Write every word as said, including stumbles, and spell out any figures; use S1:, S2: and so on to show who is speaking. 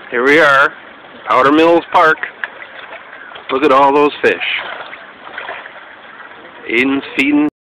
S1: Here we are, Powder Mills Park. Look at all those fish. Aiden's feeding